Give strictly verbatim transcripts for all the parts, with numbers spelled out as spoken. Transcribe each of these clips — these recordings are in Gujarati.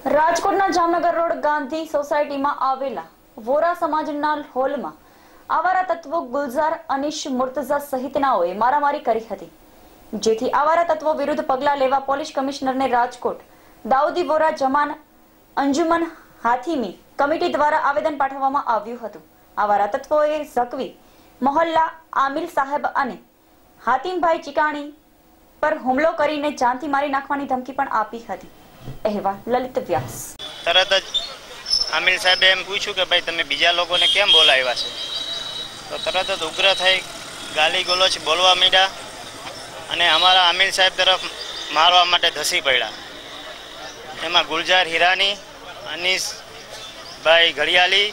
રાજકોટના જામનગર રોડ ગાંધી સોસાયટીમાં આવેલા વોરા સમાજના હોલમાં આવારા તત્વો ગુલઝાર અનીશ મુર્તઝા સહિતનાઓએ મારામારી કરી હતી, જેથી આવારા તત્વો વિરુદ્ધ પગલાં લેવા પોલીસ કમિશનરને રાજકોટ દાઉદી વોરા જમાન અંજુમન હાથીમી કમિટી દ્વારા આવેદન પાઠવવામાં આવ્યું હતું। આવારા તત્વોએ ઝકવી મોહલ્લા આમિલ સાહેબ અને હાતિમભાઈ ચિકાણી પર હુમલો કરીને જાનથી મારી નાખવાની ધમકી પણ આપી હતી। અહેવાલ લલિત વ્યાસ। તરત જ આમિલ સાહેબે એમ પૂછ્યું કે ભાઈ તમે બીજા લોકોને કેમ બોલાવ્યા છે, તો તરત જ ઉગ્ર થઈ ગાલી ગલોચ બોલવા માંડ્યા અને અમારા આમિલ સાહેબ તરફ મારવા માટે ધસી પડ્યા। એમાં ગુલઝાર હિરાની, અનીસભાઈ ઘડિયાળી,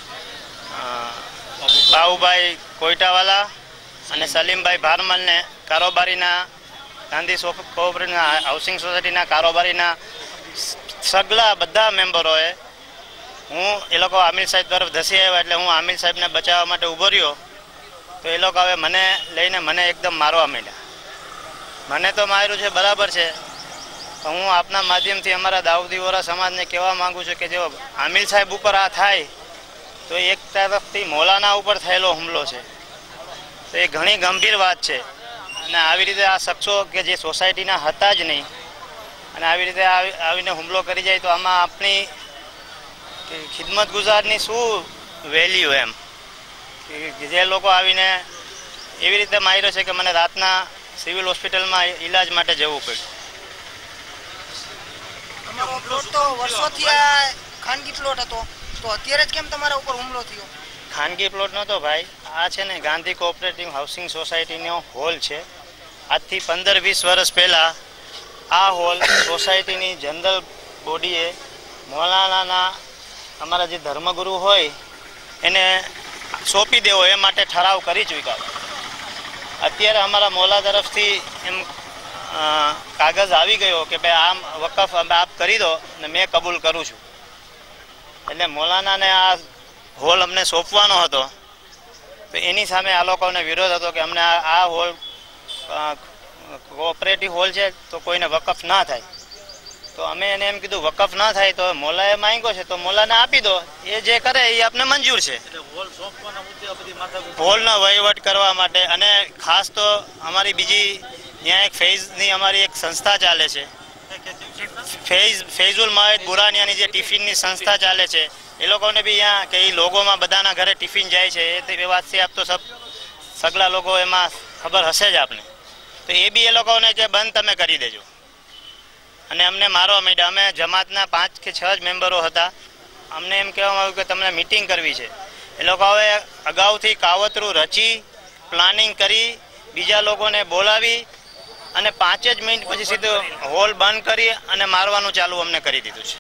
બાઉભાઈ કોઈટાવાલા અને સલીમભાઈ ભારમલને કારોબારીના ગાંધી કોઓપરેટિવ હાઉસિંગ સોસાયટીના કારોબારીના સગલા બધા મેમ્બરોએ હું એ લોકો આમિલ સાહેબ તરફ ધસી આવ્યા એટલે હું આમિલ સાહેબને બચાવવા માટે ઊભો રહ્યો, તો એ લોકો હવે મને લઈને મને એકદમ મારવા માંડ્યા। મને તો માર્યું છે બરાબર છે, હું આપના માધ્યમથી અમારા દાઉદી વોરા સમાજને કહેવા માગું છું કે જો આમિલ સાહેબ ઉપર આ થાય તો એક તરફથી મૌલાના ઉપર થયેલો હુમલો છે, તો એ ઘણી ગંભીર વાત છે। અને આવી રીતે આ શખ્સો કે જે સોસાયટીના હતા જ નહીં અને આવી રીતે આવીને હુમલો કરી જાય તો આમાં આપણી ખિદમત ગુજારની શું વેલ્યુ એમ કે જે લોકો આવીને એવી રીતે માર્યો છે કે મને રાતના સિવિલ હોસ્પિટલમાં ઈલાજ માટે જવું પડ્યું। તમારો પ્લોટ તો વર્ષોથી આ ખાનગી પ્લોટ હતો, તો અત્યારે જ કેમ તમારા ઉપર હુમલો થયો? ખાનગી પ્લોટ નહોતો ભાઈ, આ છે ને ગાંધી કોઓપરેટિવ હાઉસિંગ સોસાયટીનો હોલ છે। આજથી પંદર વીસ વર્ષ પહેલાં આ હોલ સોસાયટીની જનરલ બોડીએ મૌલાનાના અમારા જે ધર્મગુરુ હોય એને સોંપી દેવો એ માટે ઠરાવ કરી ચૂક્યા। અત્યારે અમારા મૌલા તરફથી એમ કાગળ આવી ગયો કે ભાઈ આમ વકફ આપ કરી દો ને મેં કબૂલ કરું છું, એટલે મૌલાનાને આ હોલ અમને સોંપવાનો હતો, તો એની સામે આ લોકોને વિરોધ હતો કે અમને આ હોલ કોઓપરેટિવ હોલ છે તો કોઈને વકફ ના થાય, તો અમે એને એમ કીધું વકફ ના થાય તો મોલાએ માંગ્યો છે તો મોલાને આપી દો, એ જે કરે એ આપને મંજૂર છે। હોલનો વહીવટ કરવા માટે અને ખાસ તો અમારી બીજી ત્યાં એક ફૈઝની અમારી એક સંસ્થા ચાલે છે, ફૈઝ ફૈઝુલ માહિદ બુરાનિયાની જે ટિફિનની સંસ્થા ચાલે છે, એ લોકોને બી અહીંયા કે એ લોકોમાં બધાના ઘરે ટિફિન જાય છે એ વાતથી આપ તો સબ સગલા લોકો એમાં ખબર હશે જ આપને, તો એ બી એ લોકોને કે બંધ તમે કરી દેજો અને અમને મારવા માંડ્યા। અમે જમાતના પાંચ કે છ જ મેમ્બરો હતા, અમને એમ કહેવામાં આવ્યું કે તમને મિટિંગ કરવી છે, એ લોકો હવે અગાઉથી કાવતરું રચી પ્લાનિંગ કરી બીજા લોકોને બોલાવી અને પાંચ જ મિનિટ પછી સીધું હોલ બંધ કરી અને મારવાનું ચાલુ અમને કરી દીધું છે।